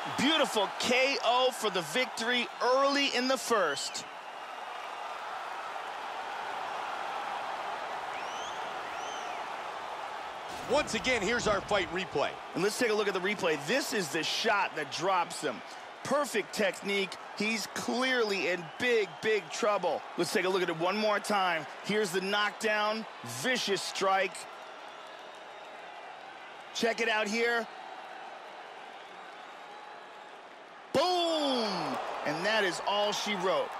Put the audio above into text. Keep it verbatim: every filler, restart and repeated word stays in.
Beautiful K O for the victory early in the first. Once again, here's our fight replay. And let's take a look at the replay. This is the shot that drops him. Perfect technique. He's clearly in big, big trouble. Let's take a look at it one more time. Here's the knockdown. Vicious strike. Check it out here. Boom! And that is all she wrote.